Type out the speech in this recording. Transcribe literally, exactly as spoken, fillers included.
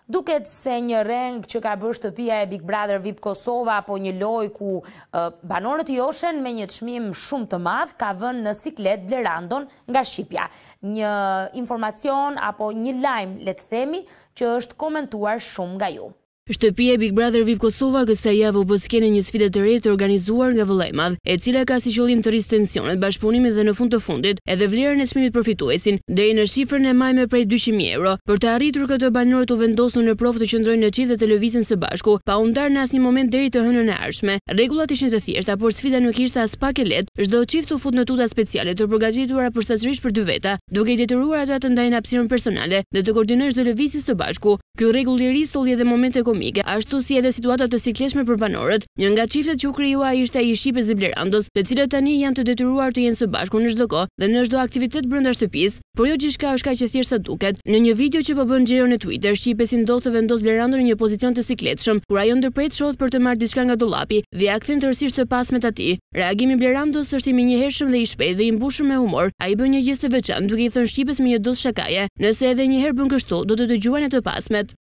Duket se një reng që ka bërë shtëpia e Big Brother V I P Kosova apo një lojë ku uh, banorët joshen me një çmim shumë të madh ka vënë në siklet Blerandon nga Shqipja. Një informacion apo një lajm, le të themi, që është komentuar shumë nga ju. Shtëpia e Big Brother V I P Kosova kësaj javë u bë skene një sfide të re të organizuar nga vëllai i madh, e cila ka si qëllim të rrisë tensionet, bashkëpunimin dhe në fund të fundit edhe vlerën e çmimit për fituesin, deri në shifrën e majme prej dyqind mijë euro. Për të arritur këtë, banorët u vendosur në provë të qëndrojnë në çift dhe televizin së bashku, pa u ndarë në asnjë moment deri të hënën e ardhshme. Rregullat ishin të thjeshta, por sfida nuk ishte as pak e lehtë. Çdo çift u fut në tuta speciale të përgatitura përshtatshërisht për dy veta, duke i detyruar ata të ndajnë hapësirën personale dhe të koordinojnë çdo lëvizje së bashku. Ky rregull i ri solli edhe momente komike, ashtu si edhe situata të sikletshme për banorët. Një nga çiftet që u krijua ishte ai i Shqipës dhe Blerandos, të cilët tani janë të detyruar të jenë së bashku në çdo kohë dhe në çdo aktivitet brenda shtëpisë, por jo gjithçka është kaq e thjeshtë sa duket. Në një video që po bën xhiro në Twitter, Shqipesi ndodh të vendos Blerandon në një pozicion të sikletshëm, kur ajo ndërpret shohet për të marrë diçka nga dollapi dhe ia kthen tërësisht të pasmet atij. Reagimi i Blerandos është i menjëhershëm dhe i shpejtë dhe i mbushur me humor. Ai bën një gestë të veçantë duke i thënë Shqipës me një dozë shakaje: "Nëse edhe një herë bën kështu, do të dëgjojnë të pasmet."